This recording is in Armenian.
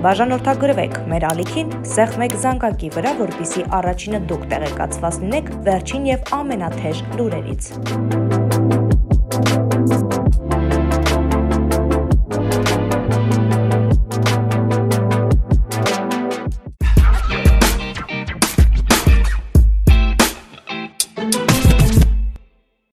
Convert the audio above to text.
Բաժանորդագրվեք մեր ալիքին սեղ մեկ զանգակի վրա, որպեսզի առաջինը դուք տեղեկացված լինեք վերջին և ամենաթեժ լուրերից։